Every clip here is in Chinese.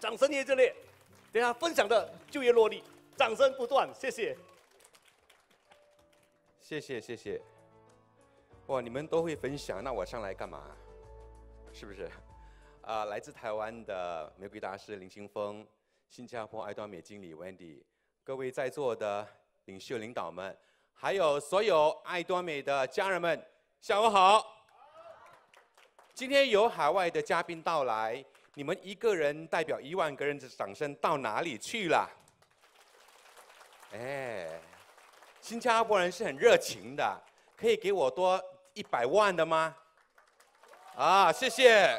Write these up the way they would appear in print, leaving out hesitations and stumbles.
掌声越热烈，等下分享的就越落力，掌声不断，谢谢。 谢谢谢谢。哇，你们都会分享，那我上来干嘛？是不是？来自台湾的玫瑰大师林清峰，新加坡爱多美经理 Wendy， 各位在座的领袖领导们，还有所有爱多美的家人们，下午好。今天有海外的嘉宾到来，你们一个人代表1万个人的掌声到哪里去了？哎，新加坡人是很热情的，可以给我多100万的吗？啊，谢谢。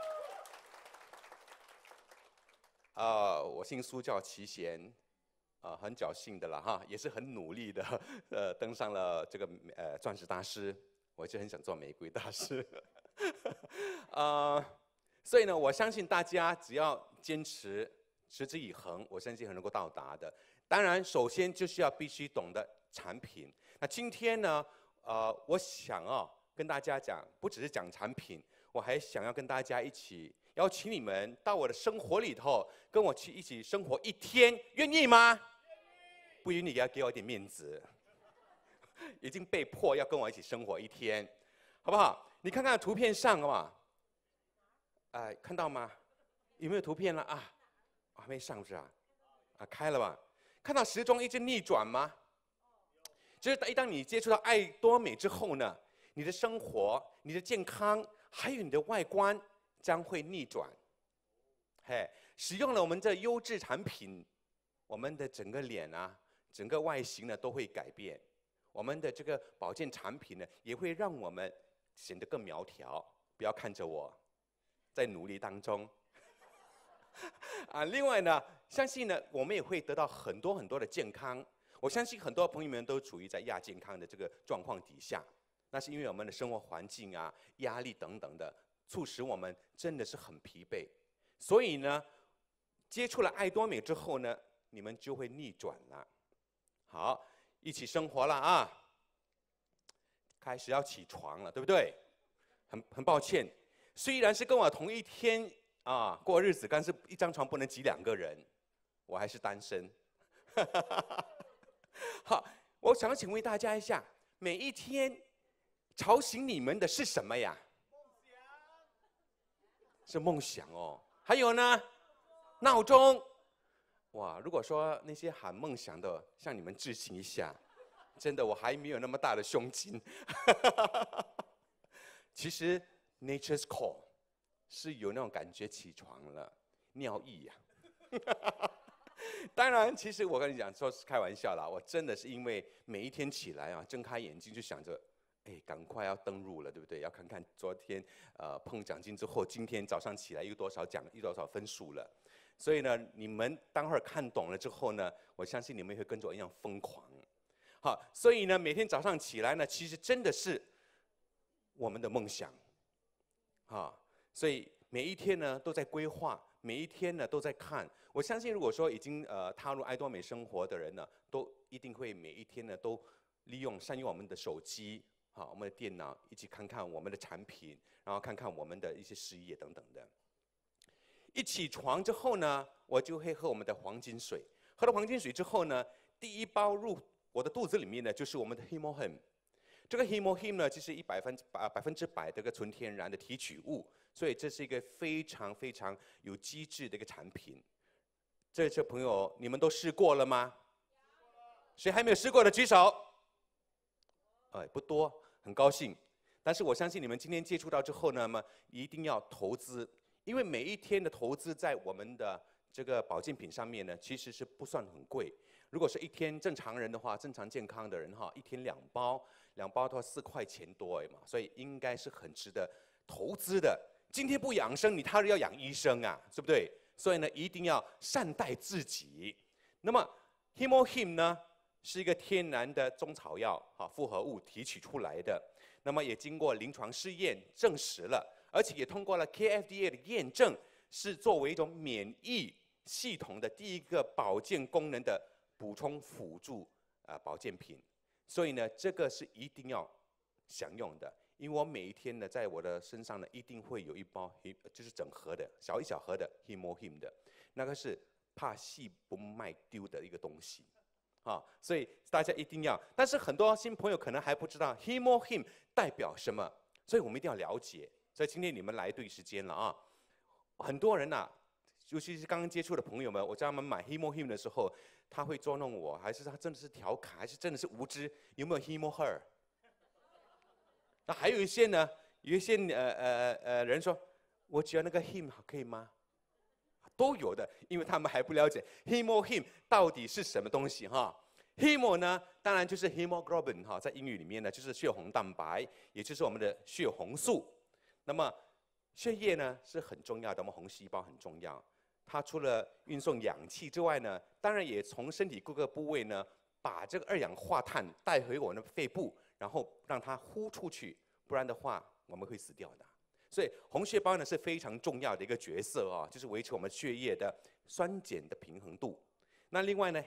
我姓苏，叫齐贤，很侥幸的了哈，也是很努力的，登上了这个钻石大师，我就很想做玫瑰大师，所以呢，我相信大家只要坚持，持之以恒，我相信很能够到达的。当然，首先就是必须懂得产品。那今天呢，我想跟大家讲，不只是讲产品，我还想要跟大家一起。邀请你们到我的生活里头，跟我去一起生活1天，愿意吗？不愿意也要给我一点面子。已经被迫要跟我一起生活1天，好不好？你看看图片上，好不好？看到吗？有没有图片了啊？还没上是吧？开了吧？看到时钟一直逆转吗？就是当你接触到爱多美之后呢，你的生活、你的健康，还有你的外观。将会逆转，使用了我们这优质产品，我们的整个脸啊，整个外形呢都会改变。我们的这个保健产品呢，也会让我们显得更苗条。不要看着我，在努力当中。另外呢，相信呢，我们也会得到很多的健康。我相信很多朋友们都处于在亚健康的这个状况底下，那是因为我们的生活环境啊、压力等等的。促使我们真的是很疲惫，所以呢，接触了爱多美之后呢，你们就会逆转了。好，一起生活了啊，开始要起床了，对不对？很抱歉，虽然是跟我同一天过日子，但是一张床不能挤2个人，我还是单身。好，我想请问大家一下，每一天吵醒你们的是什么呀？是梦想哦，还有呢，闹钟。哇，如果说那些喊梦想的，向你们致敬一下，真的我还没有那么大的胸襟。其实 nature's call 是有那种感觉，起床了，尿意呀。当然，其实我跟你讲，说是开玩笑啦，我真的是因为每一天起来睁开眼睛就想着。赶快要登入了，对不对？要看看昨天碰奖金之后，今天早上起来有多少分数了。所以呢，你们待会儿看懂了之后呢，我相信你们会跟着我一样疯狂。好，所以呢，每天早上起来呢，其实真的是我们的梦想。所以每一天呢都在规划，每一天呢都在看。我相信，如果说已经踏入爱多美生活的人呢，都一定会每一天呢都善用我们的手机。我们的电脑一起看看我们的产品，然后看看我们的一些事业等等的。一起床之后呢，我就会喝我们的黄金水。喝了黄金水之后呢，第一包入我的肚子里面呢，就是我们的 Hemohim。这个 Hemohim 呢，就是100%的一个纯天然的提取物，所以这是一个非常非常有机制的一个产品。这些朋友，你们都试过了吗？谁还没有试过的举手。不多，很高兴。但是我相信你们今天接触到之后呢，一定要投资，因为每一天的投资在我们的这个保健品上面呢，其实是不算很贵。如果是一天正常人的话，正常健康的人一天2包，2包的话4块钱多嘛，所以应该是很值得投资的。今天不养生，你他日要养医生啊，对不对？所以呢，一定要善待自己。那么 Hemohim 呢？是一个天然的中草药复合物提取出来的，那么也经过临床试验证实了，而且也通过了 KFDA 的验证，是作为一种免疫系统的第一个保健功能的补充辅助保健品。所以呢，这个是一定要享用的，因为我每一天呢，在我的身上呢，一定会有一包就是整盒的一小盒的 Hemohim 的。 那个是怕戏不卖丢的一个东西，所以大家一定要。但是很多新朋友可能还不知道 him or him 代表什么，所以我们一定要了解。所以今天你们来对时间了啊！很多人尤其是刚刚接触的朋友们，我叫他们买 him or him 的时候，他会捉弄我，还是他真的是调侃，还是真的是无知？有没有 him or her？ 那还有一些呢，有一些人说，我只要那个 him 可以吗？都有的，因为他们还不了解 him or him 到底是什么东西hemo 呢，当然就是 hemoglobin 在英语里面呢就是血红蛋白，也就是我们的血红素。那么血液呢是很重要的，我们红细胞很重要。它除了运送氧气之外呢，当然也从身体各个部位呢把这个二氧化碳带回我们的肺部，然后让它呼出去，不然的话我们会死掉的。所以红细胞呢是非常重要的一个角色就是维持我们血液的酸碱的平衡度。那另外呢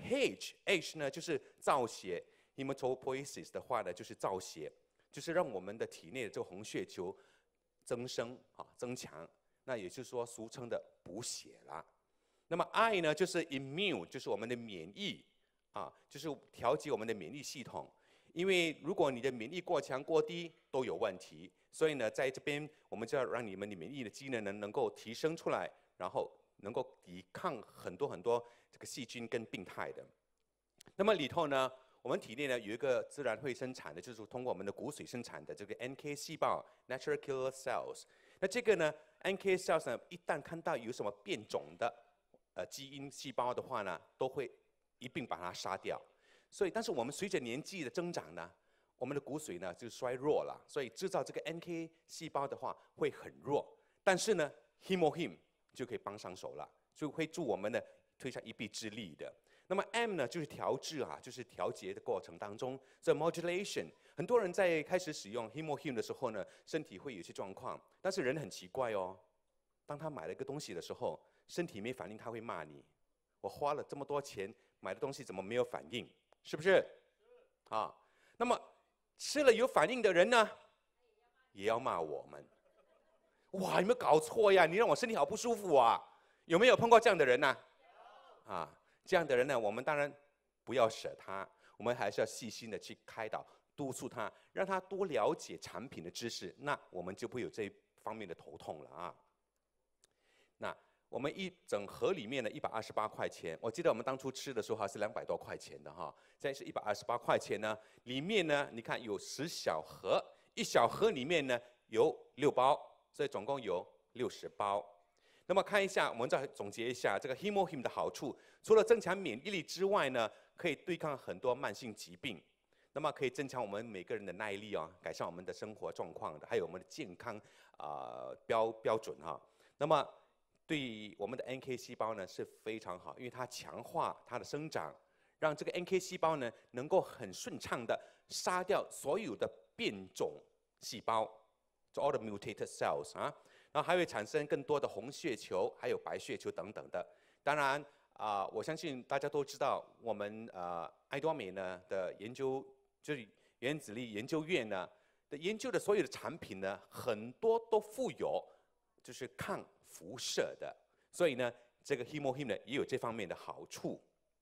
H 呢就是造血 ，hematopoiesis 的话呢就是造血，就是让我们的体内的这个红血球增生增强。那也就是说俗称的补血啦。那么 I 呢就是 immune， 就是我们的免疫就是调节我们的免疫系统。因为如果你的免疫过强过低都有问题，所以呢，在这边我们就要让你们的免疫的机能能够提升出来，然后能够抵抗很多这个细菌跟病态的。那么里头呢，我们体内呢有一个自然会生产的，就是通过我们的骨髓生产的这个 NK 细胞 （natural killer cells）。那这个呢 ，NK cells 呢，一旦看到有什么变种的基因细胞的话呢，都会一并把它杀掉。所以，但是我们随着年纪的增长呢，我们的骨髓呢就衰弱了，所以制造这个 NK 细胞的话会很弱。但是呢 ，him or him 就可以帮上手了，就会助我们呢推上一臂之力的。那么 M 呢就是调制就是调节的过程当中，这 modulation。很多人在开始使用 him or him 的时候呢，身体会有些状况，但是人很奇怪当他买了一个东西的时候，身体没反应，他会骂你：我花了这么多钱买的东西怎么没有反应？是不是？那么吃了有反应的人呢，也要骂我们。哇，有没有搞错呀？你让我身体好不舒服啊！有没有碰过这样的人呢？这样的人呢，我们当然不要舍他，我们还是要细心的去开导、督促他，让他多了解产品的知识，那我们就不会有这一方面的头痛了那我们一整盒里面呢128块钱，我记得我们当初吃的时候还是200多块钱的现在是128块钱呢。里面呢，你看有10小盒，1小盒里面呢有6包，所以总共有60包。那么看一下，我们再总结一下这个 him or him 的好处，除了增强免疫力之外呢，可以对抗很多慢性疾病，那么可以增强我们每个人的耐力改善我们的生活状况的，还有我们的健康标准那么对我们的 NK 细胞呢是非常好，因为它强化它的生长，让这个 NK 细胞呢能够很顺畅的杀掉所有的变种细胞 ，all the mutated cells 然后还会产生更多的红血球，还有白血球等等的。当然我相信大家都知道，我们爱多美呢的研究，就是原子力研究院呢的研究的所有的产品呢，很多都附有就是抗辐射的，所以呢，这个 him or him 呢也有这方面的好处。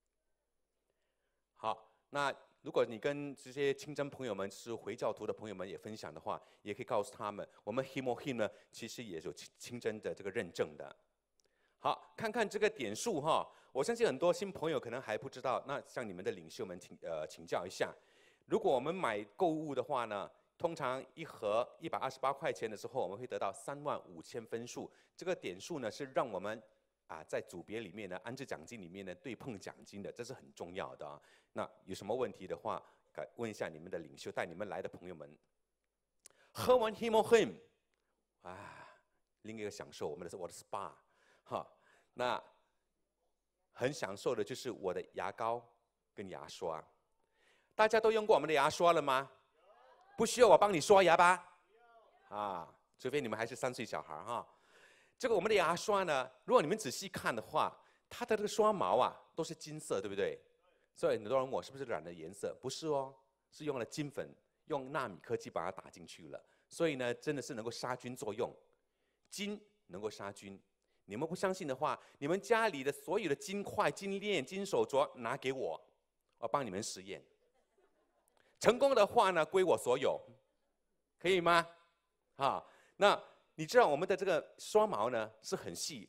好，那如果你跟这些清真朋友们是回教徒的朋友们也分享的话，也可以告诉他们，我们 him or him 呢其实也有清真的这个认证的。好，看看这个点数我相信很多新朋友可能还不知道，那向你们的领袖们请教一下，如果我们买购物的话呢？通常一盒128块钱的时候，我们会得到35000分数。这个点数呢，是让我们在组别里面呢，安置奖金里面呢对碰奖金的，这是很重要的那有什么问题的话，问一下你们的领袖，带你们来的朋友们。喝完 him or him， 另一个享受我的 SPA 那很享受的就是我的牙膏跟牙刷。大家都用过我们的牙刷了吗？不需要我帮你刷牙吧？除非你们还是3岁小孩这个我们的牙刷呢，如果你们仔细看的话，它的这个刷毛都是金色，对不对？所以很多人问我是不是染了颜色？不是是用了金粉，用纳米科技把它打进去了。所以呢，真的是能够杀菌作用。金能够杀菌， 你们不相信的话，你们家里的所有的金块、金链、金手镯拿给我，我帮你们实验。成功的话呢，归我所有，可以吗？啊，那你知道我们的这个刷毛呢是很细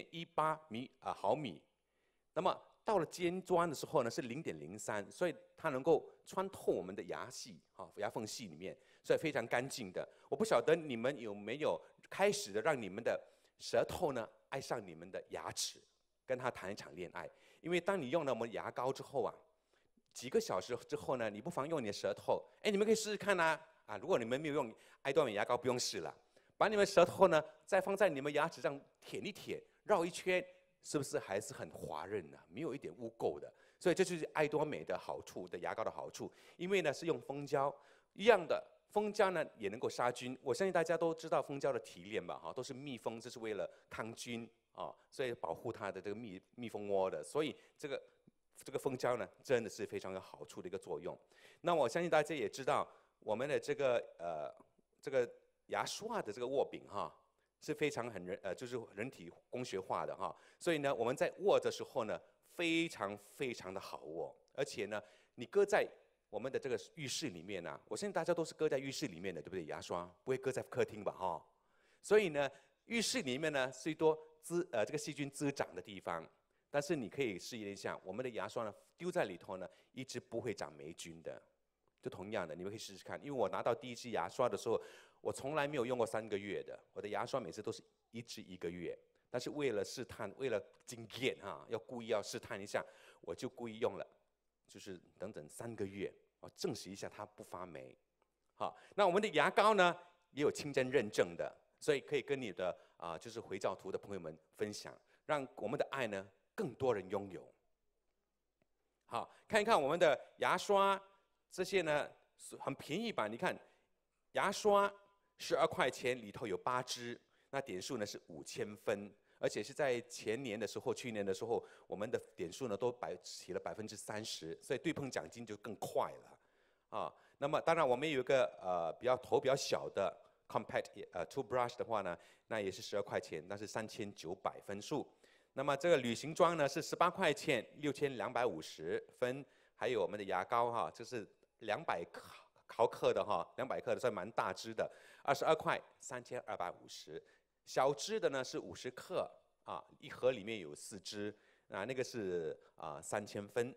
，0.18毫米。那么到了尖端的时候呢是0.03，所以它能够穿透我们的牙隙牙缝隙里面，所以非常干净的。我不晓得你们有没有开始的让你们的舌头呢爱上你们的牙齿，跟他谈一场恋爱。因为当你用了我们牙膏之后啊，几个小时之后呢，你不妨用你的舌头，你们可以试试看如果你们没有用爱多美牙膏，不用试了，把你们舌头呢再放在你们牙齿上舔一舔，绕一圈。是不是还是很滑润呢？没有一点污垢的，所以这就是爱多美的好处的牙膏的好处。因为呢是用蜂胶一样的，蜂胶呢也能够杀菌。我相信大家都知道蜂胶的提炼吧，都是蜜蜂，这是为了抗菌所以保护它的这个蜜蜂窝的。所以这个蜂胶呢真的是非常有好处的一个作用。那我相信大家也知道，我们的这个牙刷的这个握柄是非常就是人体工学化的所以呢，我们在握的时候呢，非常非常的好握，而且呢，你搁在我们的这个浴室里面我相信大家都是搁在浴室里面的，对不对？牙刷不会搁在客厅吧所以呢，浴室里面呢，最多这个细菌滋长的地方，但是你可以试验一下，我们的牙刷呢丢在里头呢，一直不会长霉菌的。就同样的，你们可以试试看，因为我拿到第一支牙刷的时候，我从来没有用过3个月的，我的牙刷每次都是1支1个月。但是为了试探，为了经验故意要试探一下，我就故意用了，就是整整3个月，证实一下它不发霉。那我们的牙膏呢也有清真认证的，所以可以跟你的就是回教徒的朋友们分享，让我们的爱呢更多人拥有。好，看一看我们的牙刷。这些呢很便宜吧？你看，牙刷12块钱，里头有8支，那点数呢是5000分，而且是在前年的时候、去年的时候，我们的点数呢都起了30%，所以对碰奖金就更快了那么当然我们有一个头比较小的 compact toothbrush 的话呢，那也是12块钱，那是3900分数。那么这个旅行装呢是18块钱，6250分，还有我们的牙膏就是200毫克的200克的算蛮大支的，22块，3250。小支的呢是50克一盒里面有4支，那个是3000分。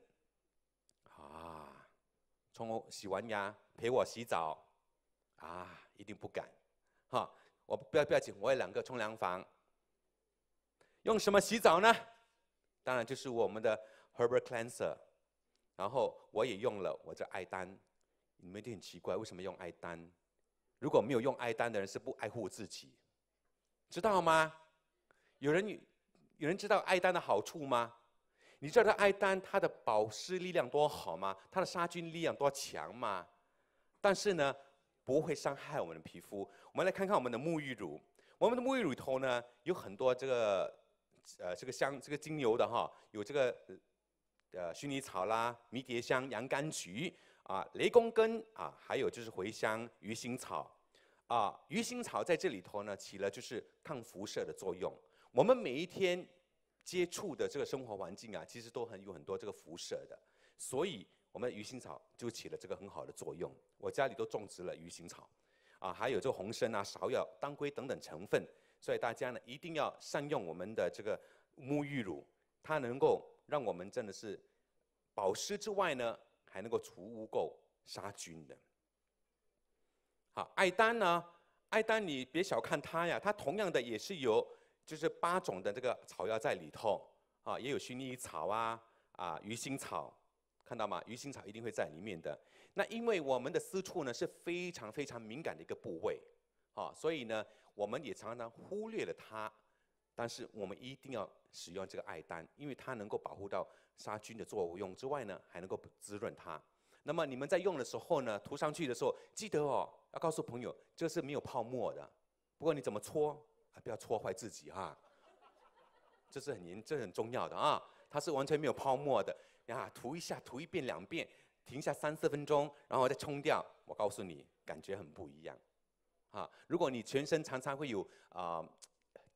洗完牙陪我洗澡一定不敢我不要紧，我有2个冲凉房。用什么洗澡呢？当然就是我们的 Herbal Cleanser。然后我也用了我这爱丹，你们一定很奇怪，为什么用爱丹？如果没有用爱丹的人是不爱护自己，知道吗？有人知道爱丹的好处吗？你知道爱丹它的保湿力量多好吗？它的杀菌力量多强吗？但是呢，不会伤害我们的皮肤。我们来看看我们的沐浴乳，我们的沐浴乳头呢有很多这个精油的有这个薰衣草啦、迷迭香、洋甘菊雷公根还有就是茴香、鱼腥草鱼腥草在这里头呢起了就是抗辐射的作用。我们每一天接触的这个生活环境其实都有很多这个辐射的，所以我们的鱼腥草就起了这个很好的作用。我家里都种植了鱼腥草还有这个红参芍药、当归等等成分，所以大家呢一定要善用我们的这个沐浴乳，它能够让我们真的是保湿之外呢，还能够除污垢、杀菌的。好，爱丹呢，爱丹你别小看它呀，它同样的也是有就是8种的这个草药在里头也有薰衣草鱼腥草，看到吗？鱼腥草一定会在里面的。那因为我们的私处呢是非常非常敏感的一个部位所以呢我们也常常忽略了它。但是我们一定要使用这个爱丹，因为它能够保护到杀菌的作用之外呢，还能够滋润它。那么你们在用的时候呢，涂上去的时候，记得要告诉朋友，这是没有泡沫的。不过你怎么搓不要搓坏自己这是很重要的它是完全没有泡沫的涂一下，涂1遍2遍，停下3-4分钟，然后再冲掉。我告诉你，感觉很不一样如果你全身常常会有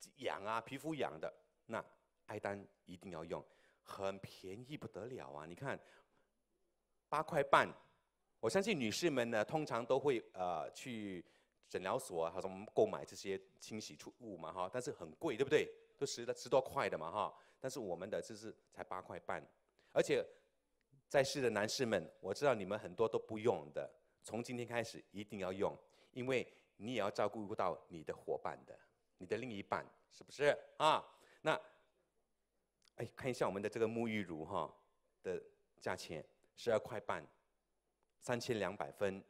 痒啊，皮肤痒的，那艾丹一定要用，很便宜不得了啊！你看，8块半，我相信女士们呢，通常都会去诊疗所啊，什么购买这些清洗物嘛哈，但是很贵，对不对？都10多块的嘛哈，但是我们的这是才8块半，而且在世的男士们，我知道你们很多都不用的，从今天开始一定要用，因为你也要照顾到你的伙伴的，你的另一半，是不是啊？那，哎，看一下我们的这个沐浴乳哈的价钱，12块半，3200分。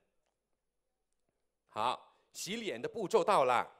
好，洗脸的步骤到了。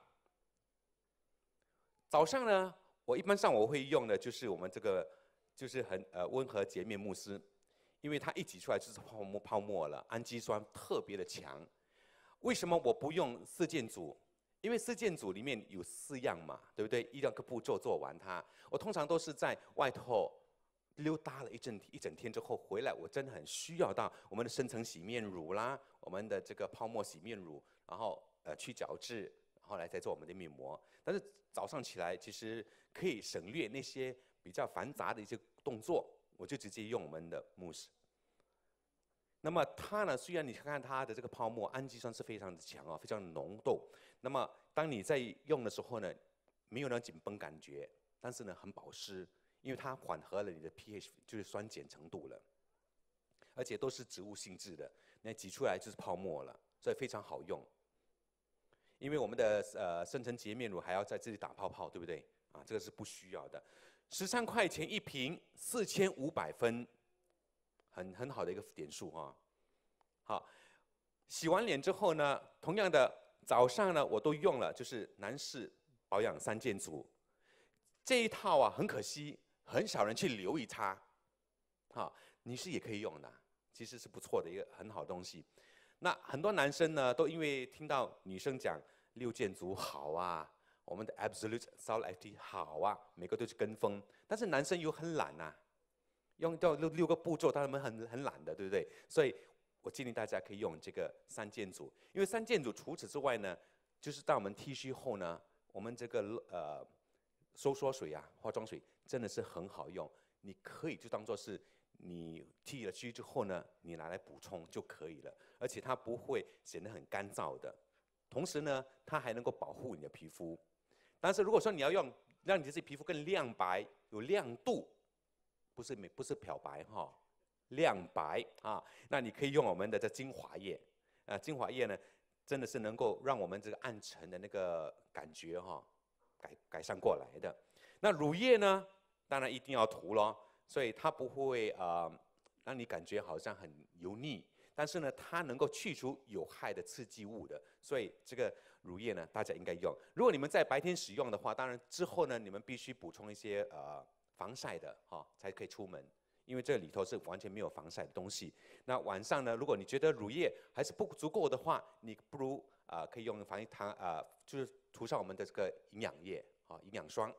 早上呢，我一般上我会用的就是我们这个，就是很温和洁面慕斯，因为它一挤出来就是泡沫了，氨基酸特别的强。为什么我不用4件组？因为4件组里面有4样嘛，对不对？1个步骤做完它，我通常都是在外头溜达了一整天之后回来，我真的很需要到我们的深层洗面乳啦，我们的这个泡沫洗面乳，然后去角质，后来再做我们的面膜。但是早上起来其实可以省略那些比较繁杂的一些动作，我就直接用我们的慕斯。那么它呢，虽然你看它的这个泡沫氨基酸是非常的强哦，非常的浓度。那么当你在用的时候呢，没有那紧绷感觉，但是呢很保湿，因为它缓和了你的 pH， 就是酸碱程度了。而且都是植物性质的，那挤出来就是泡沫了，所以非常好用。因为我们的深层洁面乳还要在这里打泡泡，对不对？啊，这个是不需要的。13块钱一瓶，4500分。很好的一个点数哈。好，洗完脸之后呢，同样的早上呢，我都用了，就是男士保养3件组。这一套啊，很可惜，很少人去留意它。好，女士也可以用的，其实是不错的一个很好的东西。那很多男生呢，都因为听到女生讲6件组好啊，我们的 Absolute Solid FT 好啊，每个都是跟风，但是男生又很懒呐。用到6个步骤，他们很懒的，对不对？所以我建议大家可以用这个3件组，因为3件组除此之外呢，就是当我们剃须后呢，我们这个收缩水啊，化妆水真的是很好用，你可以就当做是你剃了须之后呢，你拿来补充就可以了，而且它不会显得很干燥的，同时呢，它还能够保护你的皮肤。但是如果说你要用让你的皮肤更亮白、有亮度。不是漂白哈，亮白啊，那你可以用我们的这精华液，精华液呢，真的是能够让我们这个暗沉的那个感觉哈，改善过来的。那乳液呢，当然一定要涂咯，所以它不会让你感觉好像很油腻，但是呢，它能够去除有害的刺激物的，所以这个乳液呢，大家应该用。如果你们在白天使用的话，当然之后呢，你们必须补充一些防晒的哈，才可以出门，因为这里头是完全没有防晒的东西。那晚上呢，如果你觉得乳液还是不足够的话，你不如可以用防疫糖就是涂上我们的这个营养液啊，营养霜。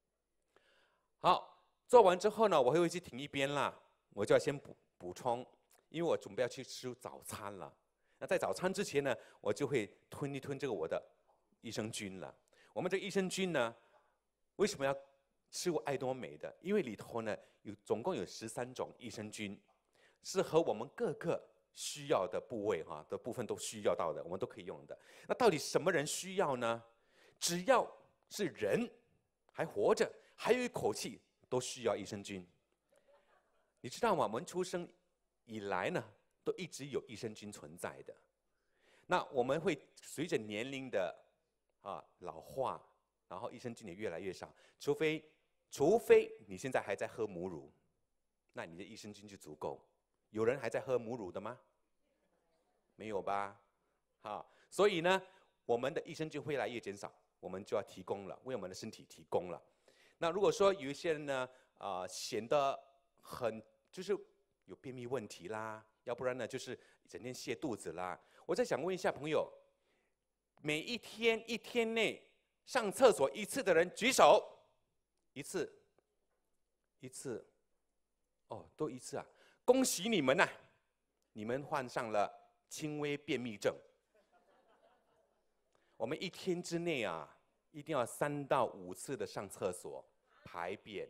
好，做完之后呢，我会去停一边啦，我就要先补充，因为我准备要去吃早餐了。那在早餐之前呢，我就会吞一吞这个我的益生菌了。我们这个益生菌呢，为什么要吃过爱多美的？因为里头呢总共有13种益生菌，是和我们各个需要的部位的部分都需要到的，我们都可以用的。那到底什么人需要呢？只要是人还活着，还有一口气，都需要益生菌。你知道吗？我们出生以来呢，都一直有益生菌存在的。那我们会随着年龄的老化，然后益生菌也越来越少，除非你现在还在喝母乳，那你的益生菌就足够。有人还在喝母乳的吗？没有吧？所以呢，我们的益生菌会越来越减少，我们就要提供了，为我们的身体提供了。那如果说有一些人呢，显得就是有便秘问题啦，要不然呢就是整天泻肚子啦，我再想问一下朋友，每一天内上厕所1次的人举手。1次，哦，都1次啊！恭喜你们呐，你们患上了轻微便秘症。我们1天之内一定要3到5次的上厕所排便，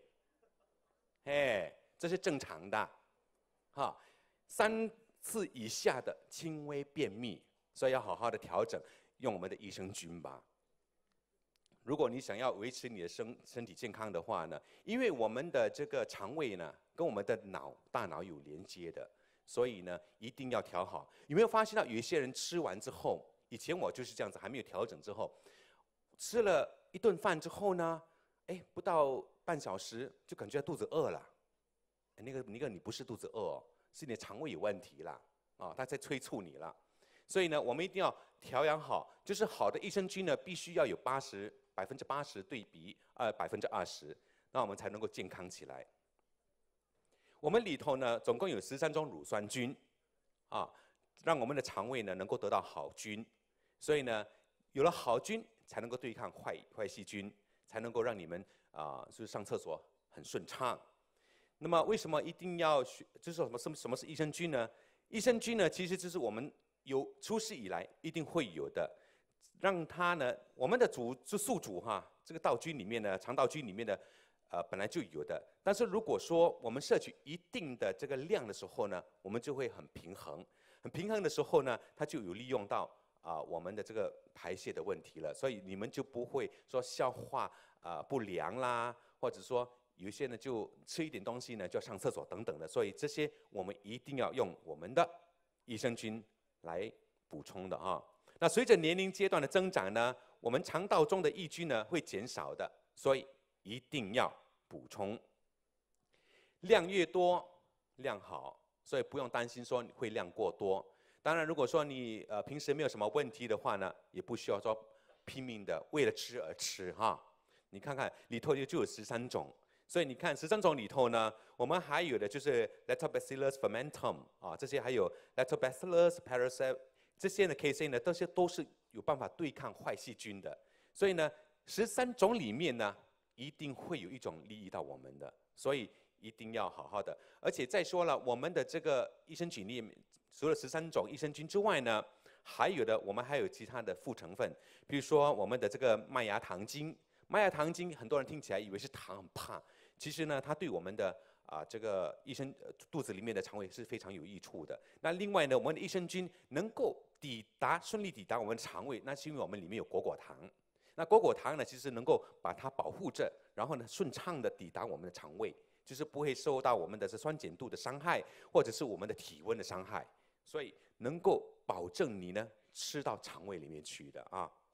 这是正常的，哈，3次以下的轻微便秘，所以要好好的调整，用我们的益生菌吧。如果你想要维持你的身体健康的话呢，因为我们的这个肠胃呢，跟我们的大脑有连接的，所以呢，一定要调好。有没有发现到有一些人吃完之后，以前我就是这样子，还没有调整之后，吃了一顿饭之后呢，不到半小时就感觉肚子饿了。那个你不是肚子饿哦，是你的肠胃有问题了，他在催促你了。所以呢，我们一定要调养好，就是好的益生菌呢，必须要有80%对比20%，那我们才能够健康起来。我们里头呢，总共有13种乳酸菌，让我们的肠胃呢能够得到好菌。所以呢，有了好菌，才能够对抗坏细菌，才能够让你们就是上厕所很顺畅。那么为什么一定要就是什么是益生菌呢？益生菌呢，其实就是我们有出世以来一定会有的。让它呢，我们的宿主这个道菌里面呢，肠道菌里面的，本来就有的。但是如果说我们摄取一定的这个量的时候呢，我们就会很平衡。很平衡的时候呢，它就有利用到我们的这个排泄的问题了。所以你们就不会说消化不良啦，或者说有一些呢就吃一点东西呢就要上厕所等等的。所以这些我们一定要用我们的益生菌来补充的那随着年龄阶段的增长呢，我们肠道中的益菌呢会减少的，所以一定要补充。量越多，量好，所以不用担心说你会量过多。当然，如果说你平时没有什么问题的话呢，也不需要说拼命的为了吃而吃你看看里头就有13种，所以你看13种里头呢，我们还有的就是 Lactobacillus fermentum 这些还有 Lactobacillus parasites。这些呢 ，KC 呢，都是有办法对抗坏细菌的，所以呢，13种里面呢，一定会有一种利益到我们的，所以一定要好好的。而且再说了，我们的这个益生菌里面，除了13种益生菌之外呢，我们还有其他的副成分，比如说我们的这个麦芽糖精。麦芽糖精，很多人听起来以为是糖很怕，其实呢，它对我们的这个肚子里面的肠胃是非常有益处的。那另外呢，我们的益生菌能够顺利抵达我们的肠胃，那是因为我们里面有果糖。那果糖呢，其实能够把它保护着，然后呢，顺畅的抵达我们的肠胃，就是不会受到我们的酸碱度的伤害，或者是我们的体温的伤害，所以能够保证你呢吃到肠胃里面去的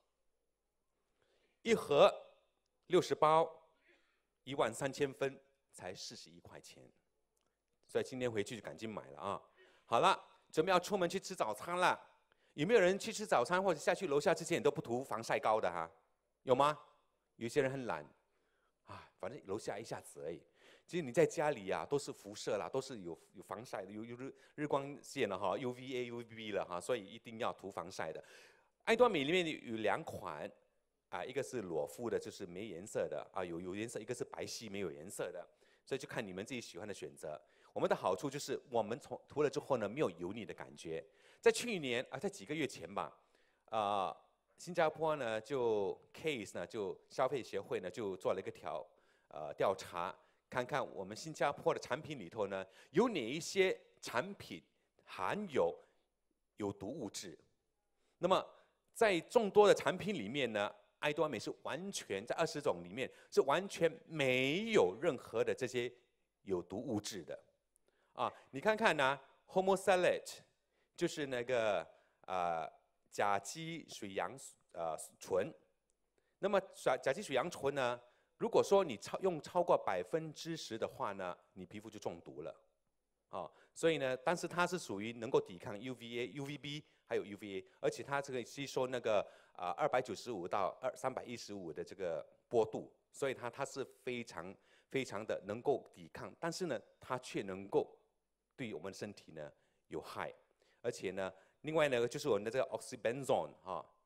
一盒60包，13000分才41块钱，所以今天回去就赶紧买了好了，准备要出门去吃早餐了。有没有人去吃早餐或者下去楼下之前都不涂防晒膏的有吗？有些人很懒，反正楼下一下子而已。其实你在家里都是辐射啦，都是有防晒的，有日光线了UVA、UVB 了所以一定要涂防晒的。爱多美里面有2款。一个是裸肤的，就是没颜色的有颜色；一个是白皙没有颜色的，所以就看你们自己喜欢的选择。我们的好处就是我们涂了之后呢，没有油腻的感觉。在去年在几个月前吧，新加坡呢就 Case 呢就消费协会呢就做了一个调查，看看我们新加坡的产品里头呢有哪一些产品含有毒物质。那么在众多的产品里面呢，爱多美是完全在20种里面是完全没有任何的这些有毒物质的你看看homosalate 就是那个甲基水杨醇。那么甲基水杨醇呢，如果说你用超过10%的话呢，你皮肤就中毒了所以呢，但是它是属于能够抵抗 UVA、UVB 还有 UVA， 而且它这个吸收那个295到315的这个波度，所以它是非常非常的能够抵抗，但是呢，它却能够对我们身体呢有害，而且呢，另外呢就是我们的这个 oxybenzone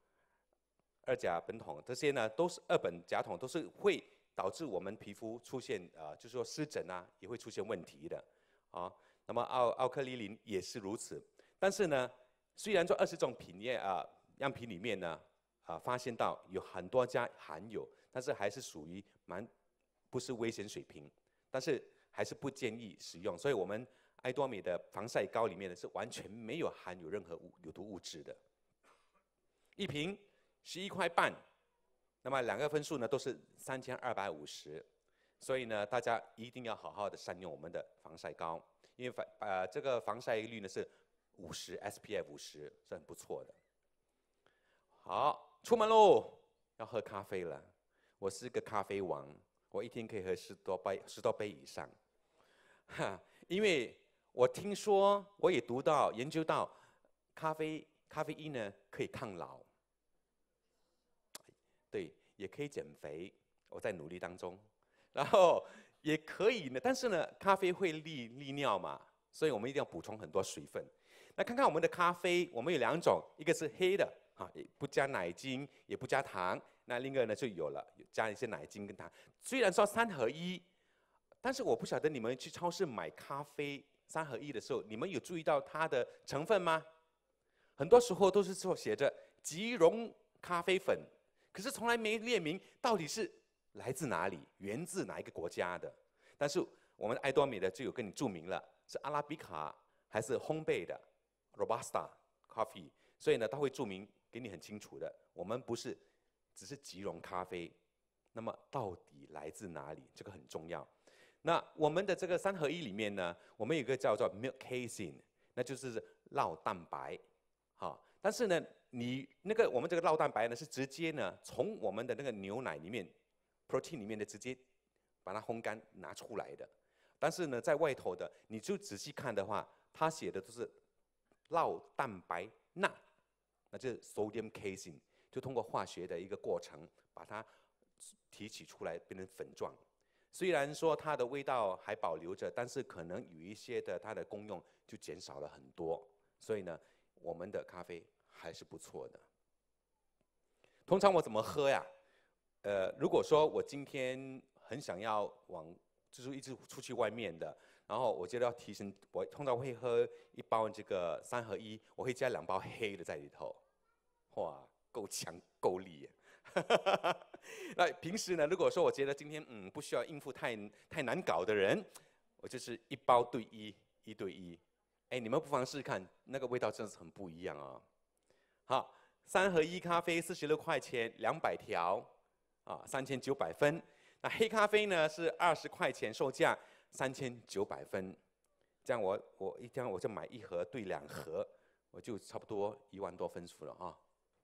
2甲苯酮，这些呢都是2苯甲酮，都是会导致我们皮肤出现就是说湿疹也会出现问题的那么奥克利林也是如此，但是呢，虽然说20种样品里面呢发现到有很多家含有，但是还是属于不是危险水平，但是还是不建议使用。所以我们爱多美的防晒膏里面呢是完全没有含有任何有毒物质的。一瓶11.5块，那么2个分数呢都是3250，所以呢大家一定要好好的善用我们的防晒膏，因为这个防晒率呢是50 SPF 50，是很不错的。好，出门喽，要喝咖啡了。我是个咖啡王，我一天可以喝10多杯以上。因为我听说，我也研究到，咖啡因呢可以抗老，对，也可以减肥，我在努力当中。然后也可以呢，但是呢，咖啡会利尿嘛，所以我们一定要补充很多水分。那看看我们的咖啡，我们有2种，一个是黑的。不加奶精，也不加糖。那另一个呢就有了，加一些奶精跟糖。虽然说3合1，但是我不晓得你们去超市买咖啡3合1的时候，你们有注意到它的成分吗？很多时候都是写着即溶咖啡粉，可是从来没列明到底是来自哪里，源自哪一个国家的。但是我们爱多美的就有跟你注明了，是阿拉比卡还是烘焙的 Robusta Coffee， 所以呢，它会注明。给你很清楚的，我们不是只是即溶咖啡，那么到底来自哪里？这个很重要。那我们的这个3合1里面呢，我们有一个叫做 milk casein， 那就是酪蛋白，但是呢，我们这个酪蛋白呢是直接呢从我们的那个牛奶里面 protein 里面的直接把它烘干拿出来的。但是呢，在外头的你就仔细看的话，它写的都是酪蛋白钠。那就是 sodium casein， 就通过化学的一个过程把它提取出来变成粉状。虽然说它的味道还保留着，但是可能有一些的它的功用就减少了很多。所以呢，我们的咖啡还是不错的。通常我怎么喝呀？如果说我今天很想要就是一直出去外面的。然后我觉得要提神，我通常会喝1包这个3合1，我会加2包黑的在里头，哇，够强够力。那平时呢，如果说我觉得今天不需要应付太难搞的人，我就是1包对1对1。哎，你们不妨试试看，那个味道真的是很不一样哦。好，3合1咖啡46块钱，200条，3900分。那黑咖啡呢是20块钱售价。3900分，这样我一天我就买1盒兑2盒，我就差不多1万多分数了啊。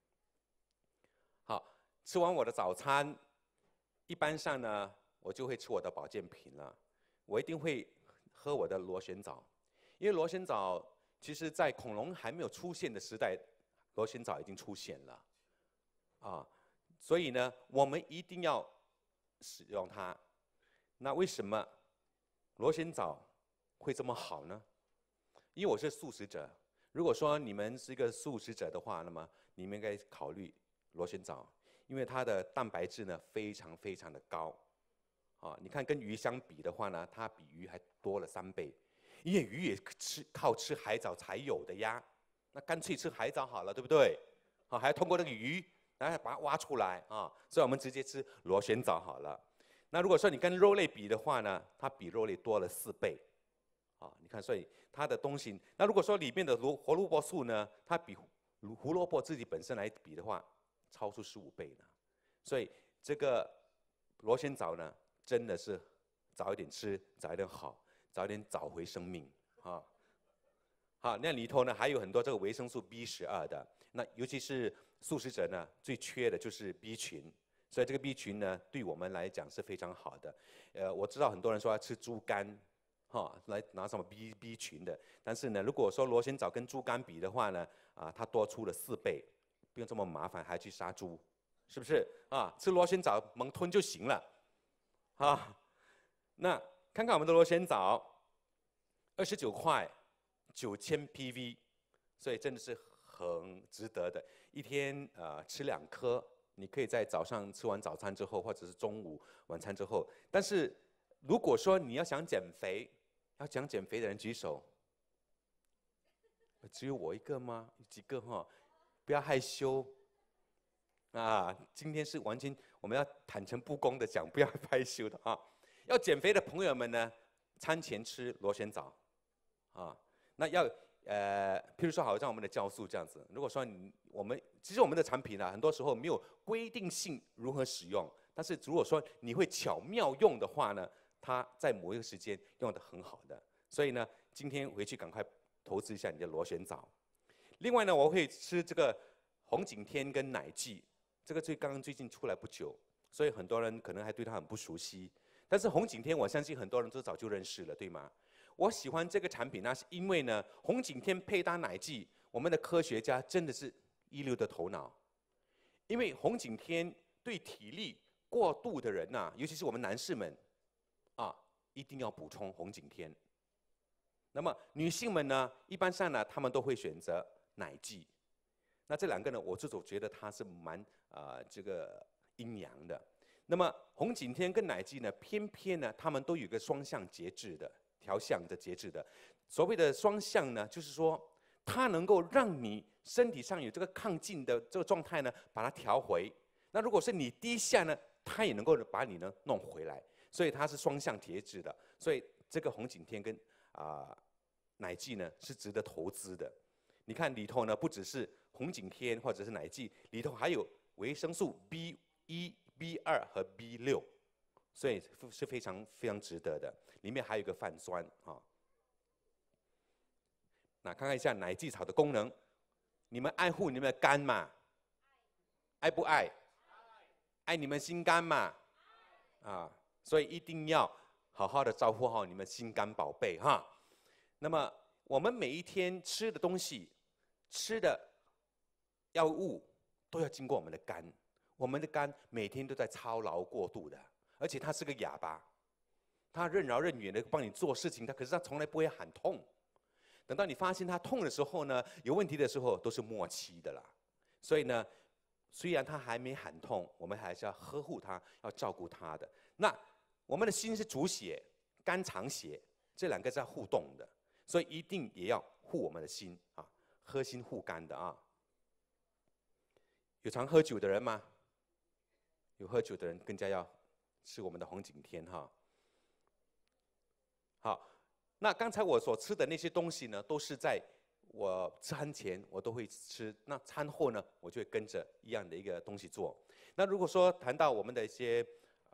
好，吃完我的早餐，一般上呢我就会吃我的保健品了。我一定会喝我的螺旋藻，因为螺旋藻其实在恐龙还没有出现的时代，螺旋藻已经出现了所以呢我们一定要使用它。那为什么螺旋藻会这么好呢？因为我是素食者。如果说你们是一个素食者的话，那么你们应该考虑螺旋藻，因为它的蛋白质呢非常非常的高。你看跟鱼相比的话呢，它比鱼还多了3倍。因为鱼也靠吃海藻才有的呀，那干脆吃海藻好了，对不对？还要通过那个鱼，然后把它挖出来所以我们直接吃螺旋藻好了。那如果说你跟肉类比的话呢，它比肉类多了4倍，你看，所以它的东西，那如果说里面的胡萝卜素呢，它比胡萝卜自己本身来比的话，超出15倍呢。所以这个螺旋藻呢，真的是早一点吃，早一点好，早一点找回生命好，那里头呢还有很多这个维生素 B12的，那尤其是素食者呢，最缺的就是 B 群。所以这个 B 群呢，对我们来讲是非常好的。我知道很多人说要吃猪肝，来拿什么 B 群的。但是呢，如果说螺旋藻跟猪肝比的话呢，它多出了4倍，不用这么麻烦还去杀猪，是不是？吃螺旋藻猛吞就行了。那看看我们的螺旋藻，29块，9000 PV， 所以真的是很值得的。一天吃2颗。你可以在早上吃完早餐之后，或者是中午晚餐之后。但是如果说你要想减肥，要想减肥的人举手。只有我一个吗？几个不要害羞。 今天是完全我们要坦诚不公的讲，不要害羞的啊。要减肥的朋友们呢，餐前吃螺旋藻，那要譬如说好像我们的酵素这样子，如果说其实我们的产品呢，很多时候没有规定性如何使用，但是如果说你会巧妙用的话呢，它在某一个时间用得很好的。所以呢，今天回去赶快投资一下你的螺旋藻。另外呢，我会吃这个红景天跟奶蓟，这个刚刚最近出来不久，所以很多人可能还对它很不熟悉。但是红景天，我相信很多人都早就认识了，对吗？我喜欢这个产品呢，是因为呢，红景天配搭奶蓟，我们的科学家真的是一流的头脑。因为红景天对体力过度的人呐，尤其是我们男士们，一定要补充红景天。那么女性们呢，一般上呢，她们都会选择奶蓟。那这两个呢，我这种觉得它是蛮这个阴阳的。那么红景天跟奶蓟呢，偏偏呢，它们都有一个双向节制的。调相的节制的，所谓的双向呢，就是说它能够让你身体上有这个亢进的这个状态呢，把它调回。那如果是你低下呢，它也能够把你呢弄回来，所以它是双向节制的。所以这个红景天跟奶蓟呢是值得投资的。你看里头呢，不只是红景天或者是奶蓟，里头还有维生素 B1、B2 和 B6。所以是非常非常值得的，里面还有一个泛酸那看看一下奶蓟草的功能，你们爱护你们的肝吗？爱不爱？爱你们心肝吗？所以一定要好好的照顾好你们心肝宝贝哈。那么我们每一天吃的东西、吃的药物都要经过我们的肝，我们的肝每天都在操劳过度的。而且它是个哑巴，它任劳任怨的帮你做事情，可是它从来不会喊痛。等到你发现它痛的时候呢，有问题的时候都是末期的啦。所以呢，虽然它还没喊痛，我们还是要呵护它，要照顾它的。那我们的心是主血，肝藏血，这两个是要互动的，所以一定也要护我们的心喝心护肝的有常喝酒的人吗？有喝酒的人更加要吃我们的红景天好，那刚才我所吃的那些东西呢，都是在我餐前我都会吃，那餐后呢，我就会跟着一样的一个东西做。那如果说谈到我们的一些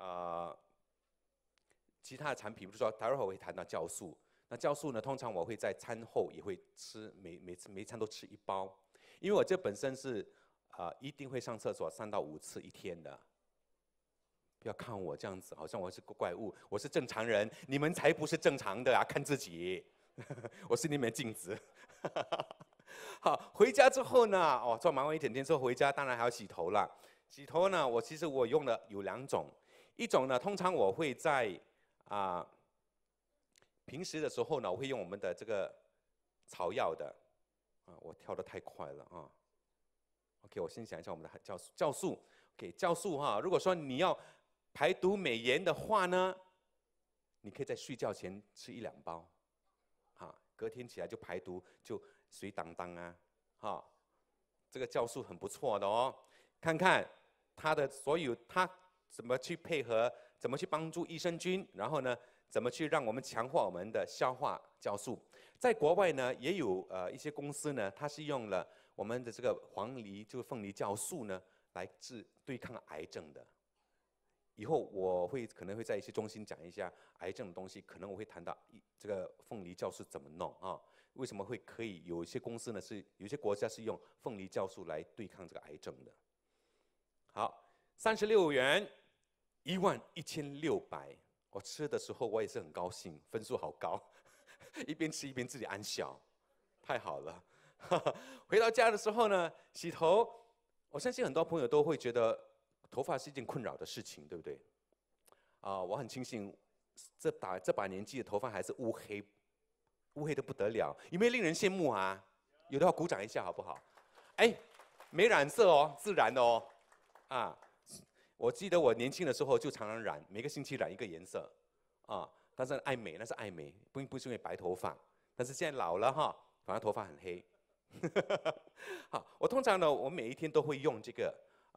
其他的产品，比如说待会儿我会谈到酵素。那酵素呢，通常我会在餐后也会吃，每餐都吃1包，因为我这本身是一定会上厕所3到5次一天的。不要看我这样子，好像我是个怪物，我是正常人，你们才不是正常的看自己，我是你们的镜子。好，回家之后呢，做忙完一整天之后回家，当然还要洗头了。洗头呢，其实我用的有2种，一种呢，通常我会在平时的时候呢，我会用我们的这个草药的，我跳得太快了OK， 我先讲一下我们的酵素。OK， 酵素如果说你要排毒美颜的话呢，你可以在睡觉前吃1-2包，隔天起来就排毒，就水当当这个酵素很不错的看看它的它怎么去配合，怎么去帮助益生菌，然后呢，怎么去让我们强化我们的消化酵素。在国外呢，也有一些公司呢，它是用了我们的这个凤梨酵素呢，来对抗癌症的。以后我可能会在一些中心讲一下癌症的东西，可能我会谈到这个凤梨酵素怎么弄为什么可以有一些公司呢有些国家是用凤梨酵素来对抗这个癌症的。好，36元，11600。我吃的时候我也是很高兴，分数好高，一边吃一边自己暗笑，太好了。回到家的时候呢，洗头，我相信很多朋友都会觉得头发是一件困扰的事情，对不对？我很庆幸这把年纪的头发还是乌黑的不得了，有没有令人羡慕啊？有的话鼓掌一下好不好？没染色自然的我记得我年轻的时候就常常染，每个星期染1个颜色但是爱美那是爱美，不是因为白头发，但是现在老了反而头发很黑。好，我通常呢，我每一天都会用这个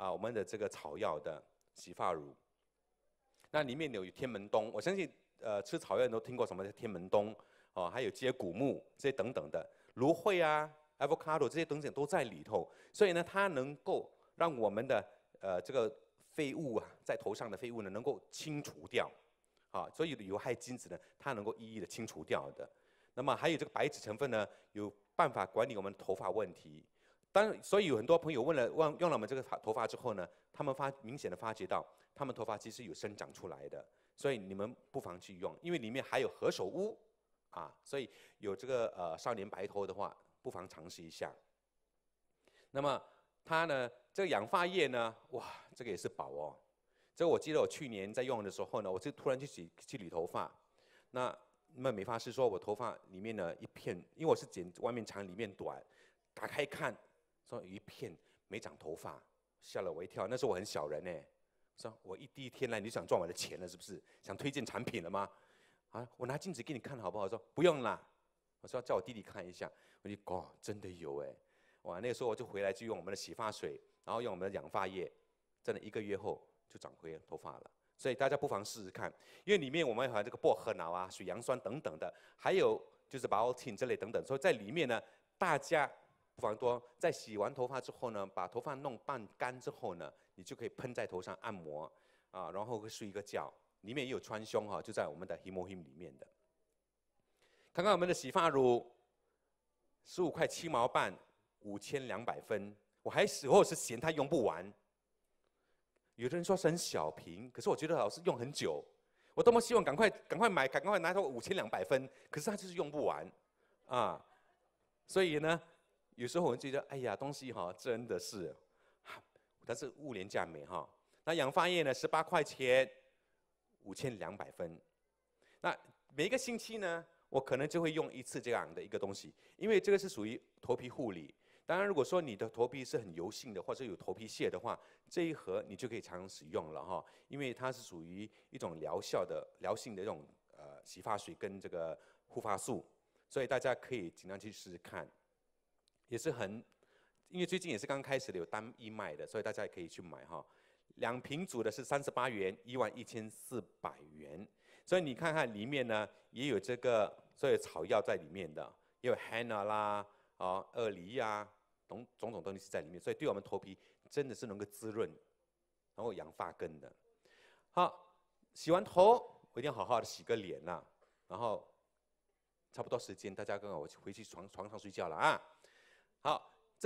我们的这个草药的洗发乳。那里面有天门冬，我相信吃草药人都听过什么天门冬还有接骨木这些等等的，芦荟啊、avocado 这些东西都在里头，所以呢，它能够让我们的这个废物在头上的废物呢能够清除掉，所以有害因子呢，它能够一一的清除掉的。那么还有这个白芷成分呢，有办法管理我们的头发问题。所以有很多朋友用了我们这个头发之后呢，他们明显的发觉到，他们头发其实有生长出来的。所以你们不妨去用，因为里面还有何首乌所以有这个少年白头的话，不妨尝试一下。那么它呢，这个养发液呢，哇，这个也是宝哦。这个我记得我去年在用的时候呢，我就突然去理头发，那美发师说我头发里面呢一片，因为我是剪外面长里面短，打开看，说有一片没长头发，吓了我一跳。那时候我很小人呢，说我第一天来你就想赚我的钱了是不是？想推荐产品了吗？我拿镜子给你看好不好？说不用啦，我说叫我弟弟看一下，我就真的有哎，哇，那个时候我就回来就用我们的洗发水，然后用我们的养发液，真的1个月后就长回头发了。所以大家不妨试试看，因为里面我们还有这个薄荷脑啊、水杨酸等等的，还有就是 biotin 这类等等，所以在里面呢，大家不妨多在洗完头发之后呢，把头发弄半干之后呢，你就可以喷在头上按摩然后睡一个觉。里面也有川芎就在我们的 Himohim 里面的。看看我们的洗发乳，15块7毛半，5200分。我还时候是嫌它用不完。有的人说是很小瓶，可是我觉得老是用很久。我多么希望赶快买，赶快拿到5200分，可是它就是用不完所以呢，有时候我们觉得，哎呀，东西真的是，但是物廉价美那养发液呢，18块钱，5200分。那每一个星期呢，我可能就会用一次这样的一个东西，因为这个是属于头皮护理。当然，如果说你的头皮是很油性的，或者有头皮屑的话，这一盒你就可以常使用了因为它是属于一种疗性的这种洗发水跟这个护发素，所以大家可以尽量去试试看。也是因为最近也是刚开始的有单一卖的，所以大家也可以去买2瓶组的是38元，11400元。所以你看看里面呢，也有这个所有草药在里面的，也有 henna 啦。鳄梨种种东西是在里面，所以对我们头皮真的是能够滋润，然后养发根的。好，洗完头我一定要好好的洗个脸然后差不多时间，大家跟我回去床上睡觉了好，这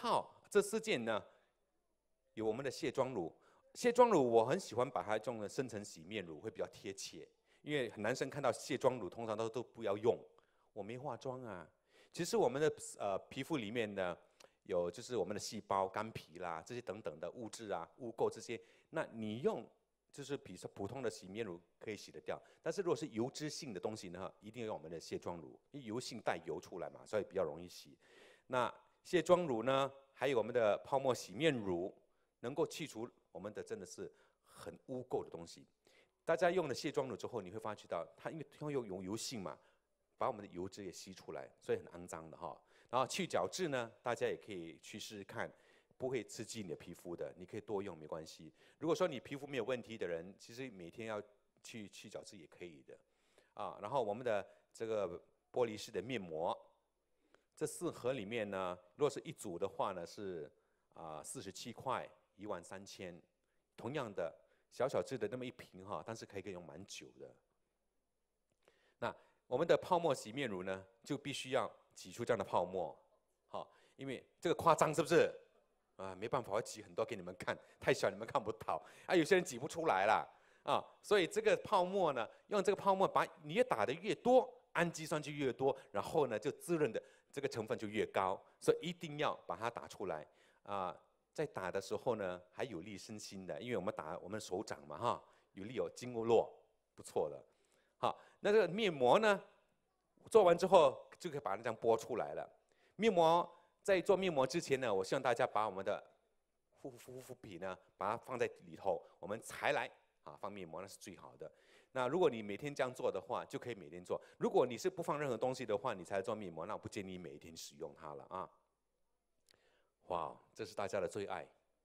4件呢，有我们的卸妆乳。卸妆乳我很喜欢把它用的深层洗面乳会比较贴切，因为男生看到卸妆乳通常都不要用，我没化妆其实我们的皮肤里面呢，有就是我们的细胞、干皮啦这些等等的物质污垢这些，那你用就是比如说普通的洗面乳可以洗得掉，但是如果是油脂性的东西呢，一定要用我们的卸妆乳，因为油性带油出来嘛，所以比较容易洗。那卸妆乳呢，还有我们的泡沫洗面乳，能够去除我们的真的是很污垢的东西。大家用了卸妆乳之后，你会发觉到它因为它有油性嘛。把我们的油脂也吸出来，所以很肮脏的然后去角质呢，大家也可以去试试看，不会刺激你的皮肤的，你可以多用没关系。如果说你皮肤没有问题的人，其实每天要去角质也可以的然后我们的这个玻璃式的面膜，这4盒里面呢，如果是一组的话呢是47块，13000。同样的小只的那么一瓶但是可以用蛮久的。那我们的泡沫洗面乳呢，就必须要挤出这样的泡沫，因为这个夸张是不是？没办法，我挤很多给你们看，太小你们看不到有些人挤不出来了所以这个泡沫呢，用这个泡沫把你越打的越多，氨基酸就越多，然后呢就滋润的这个成分就越高，所以一定要把它打出来在打的时候呢，还有利身心的，因为我们打我们手掌嘛有经络，不错的。好，那这个面膜呢，做完之后就可以把它这样拨出来了。面膜在做面膜之前呢，我希望大家把我们的护肤品呢，把它放在里头，我们才来放面膜，那是最好的。那如果你每天这样做的话，就可以每天做。如果你是不放任何东西的话，你才做面膜，那我不建议你每天使用它了哇，这是大家的最爱，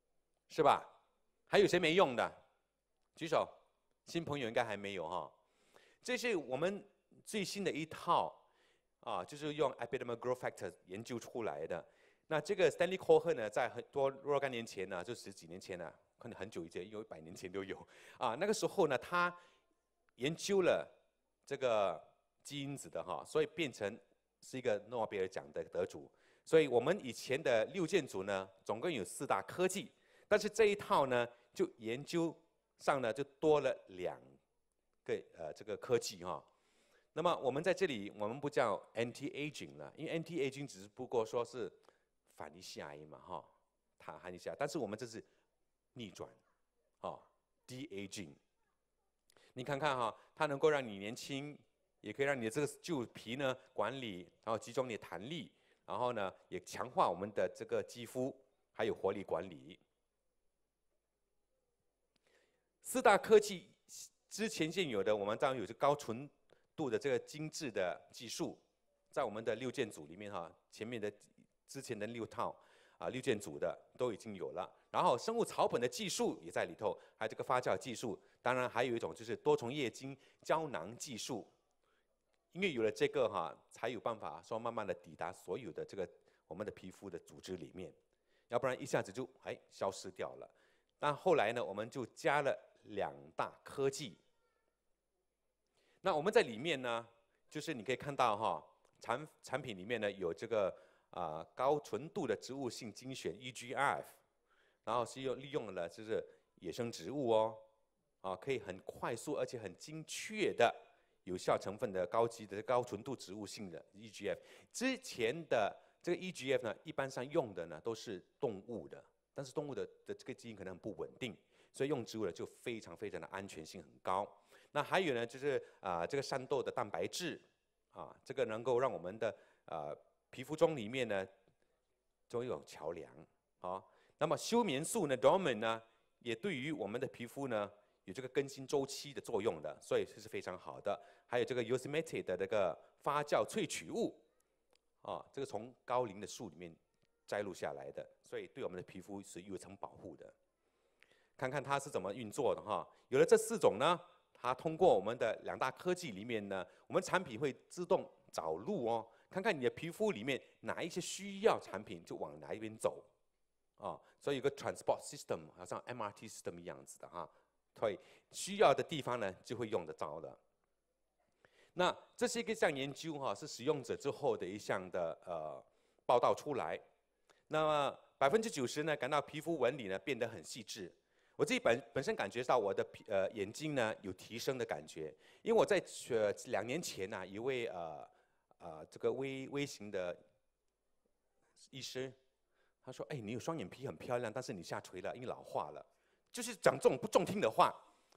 是吧？还有谁没用的？举手。新朋友应该还没有哈。这是我们最新的一套啊，就是用 epidemic growth factor 研究出来的。那这个 Stanley Cohen 呢，在很多若干年前呢，就10几年前呢，可能很久以前，有100年前都有啊。那个时候呢，他研究了这个基因子的哈，所以变成是一个诺贝尔奖的得主。所以我们以前的6件组呢，总共有4大科技，但是这一套呢，就研究上呢就多了2个这个科技哈。那么我们在这里，我们不叫 anti-aging 了，因为 anti-aging 只不过说是反一下而已嘛哈，弹一下，但是我们这是逆转，哦 ，de-aging。你看看哈，它能够让你年轻，也可以让你的这个旧皮呢管理，然后集中你的弹力，然后呢也强化我们的这个肌肤，还有活力管理。4大科技之前现有的，我们当然有这高纯度的这个精致的技术，在我们的6件组里面哈，前面的之前的6套6件组的都已经有了。然后生物草本的技术也在里头，还有这个发酵技术，当然还有一种就是多重液晶胶囊技术。因为有了这个哈，才有办法说慢慢的抵达所有的这个我们的皮肤的组织里面，要不然一下子就消失掉了。那后来呢，我们就加了2大科技。那我们在里面呢，就是你可以看到哈，产品里面呢有这个高纯度的植物性精选 EGF， 然后是利用了就是野生植物哦，可以很快速而且很精确的有效成分的高级的高纯度植物性的 EGF。之前的这个 EGF 呢，一般上用的呢都是动物的，但是动物的这个基因可能很不稳定，所以用植物的就非常非常的安全性很高。那还有呢，就是这个山豆的蛋白质这个能够让我们的皮肤中里面呢，总有桥梁那么休眠素呢 ，dormin 呢，也对于我们的皮肤呢有这个更新周期的作用的，所以这是非常好的。还有这个 yosemite 的这个发酵萃取物这个从高龄的树里面摘录下来的，所以对我们的皮肤是有一层保护的。看看它是怎么运作的哈。有了这4种呢，它通过我们的2大科技里面呢，我们产品会自动找路看看你的皮肤里面哪一些需要产品就往哪一边走所以有个 transport system， 好像 MRT system 一样子的所以需要的地方呢就会用得着的。那这是一项研究是使用者之后的一项的报道出来。那么90%呢感到皮肤纹理呢变得很细致。我自己本身感觉到我的眼睛呢有提升的感觉，因为我在2年前呢，一位这个微型的医师，他说：“你有双眼皮很漂亮，但是你下垂了，因为老化了。”就是讲这种不中听的话。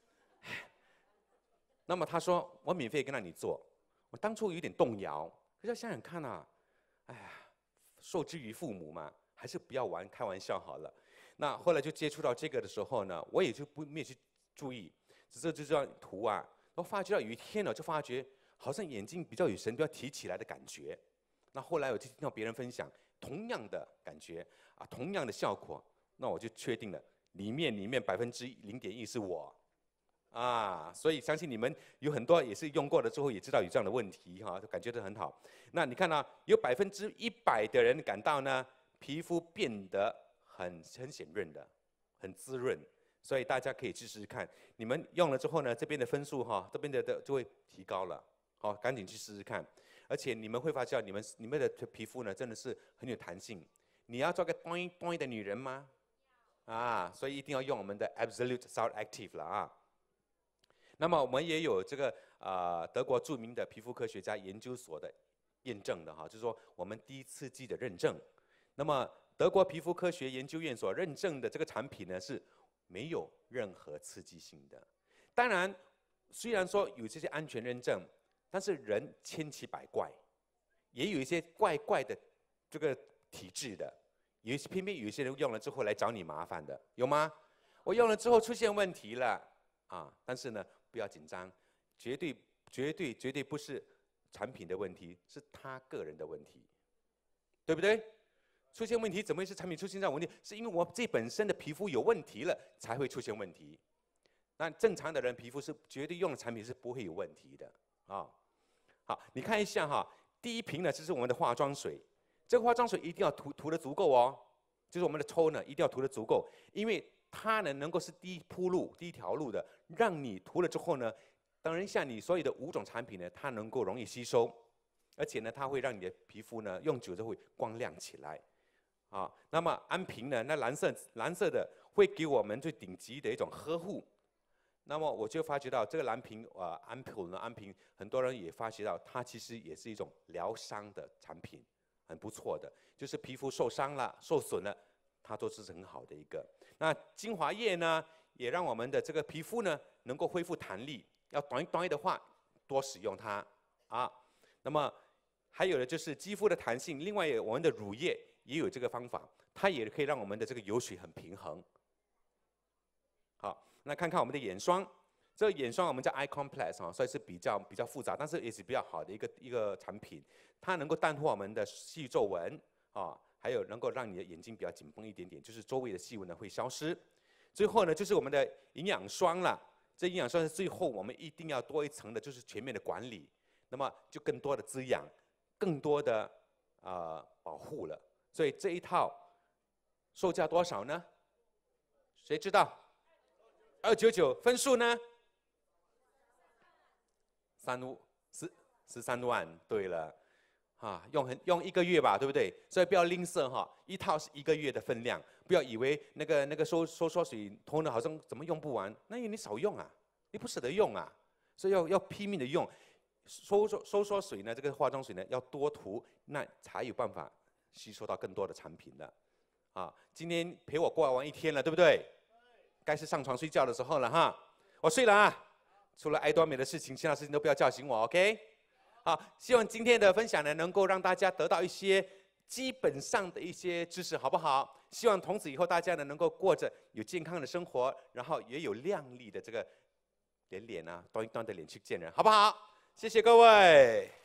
那么他说：“我免费跟让你做。”我当初有点动摇，可是想想看受之于父母嘛，还是不要开玩笑好了。那后来就接触到这个的时候呢，我也就没有去注意，只是就这样涂我发觉到有一天呢，就发觉好像眼睛比较有神，比较提起来的感觉。那后来我就听到别人分享同样的感觉同样的效果，那我就确定了里面0.1%是我所以相信你们有很多也是用过了之后也知道有这样的问题就感觉得很好。那你看有100%的人感到呢皮肤变得很显润的，很滋润，所以大家可以试试看。你们用了之后呢，这边的分数这边的就会提高了，赶紧去试试看。而且你们会发现，你们的皮肤呢真的是很有弹性。你要做个 boing boing 的女人吗？所以一定要用我们的 Absolute Salt Active 了那么我们也有这个德国著名的皮肤科学家研究所的验证的就是说我们第一刺激的认证。那么德国皮肤科学研究院所认证的这个产品呢是没有任何刺激性的。当然，虽然说有这些安全认证，但是人千奇百怪，也有一些怪怪的这个体质的，偏偏有一些人用了之后来找你麻烦的，有吗？我用了之后出现问题了但是呢不要紧张，绝对不是产品的问题，是他个人的问题，对不对？ 出现问题怎么会是产品出现这样问题？是因为我自己本身的皮肤有问题了，才会出现问题。那正常的人皮肤是绝对用的产品是不会有问题的啊。好，你看一下哈，第一瓶呢，这是我们的化妆水，这个化妆水一定要涂得足够哦，就是我们的toner一定要涂得足够，因为它呢能够是第一条路的，让你涂了之后呢，当然像你所有的5种产品呢，它能够容易吸收，而且呢，它会让你的皮肤呢用久之后会光亮起来。啊，那么安瓶呢，那蓝色的会给我们最顶级的一种呵护。那么我就发觉到这个蓝瓶安瓶，很多人也发觉到它其实也是一种疗伤的产品，很不错的，就是皮肤受伤了、受损了，它都是很好的一个。那精华液呢，也让我们的这个皮肤呢能够恢复弹力。要短的话，多使用它啊。那么还有的就是肌肤的弹性，另外我们的乳液也有这个方法，它也可以让我们的这个油水很平衡。好，那看看我们的眼霜，这个眼霜我们叫 Eye Complex 啊，所以是比较复杂，但是也是比较好的一个产品。它能够淡化我们的细皱纹啊，还有能够让你的眼睛比较紧绷一点点，就是周围的细纹呢会消失。最后呢，就是我们的营养霜了。这营养霜是最后我们一定要多一层的，就是全面的管理，那么就更多的滋养，更多的保护了。所以这一套售价多少呢？谁知道？299，分数呢？13万。对了，用1个月吧，对不对？所以不要吝啬哈，一套是1个月的分量，不要以为那个收缩水toner好像怎么用不完，那你少用啊，你不舍得用啊，所以要拼命的用。收缩水呢，这个化妆水呢要多涂，那才有办法吸收到更多的产品的。今天陪我过完1天了，对不对？该是上床睡觉的时候了哈，我睡了啊。除了爱多美的事情，其他事情都不要叫醒我 ，OK？ 好，希望今天的分享呢，能够让大家得到一些基本上的一些知识，好不好？希望从此以后大家呢，能够过着有健康的生活，然后也有亮丽的这个脸啊，端一端的脸去见人，好不好？谢谢各位。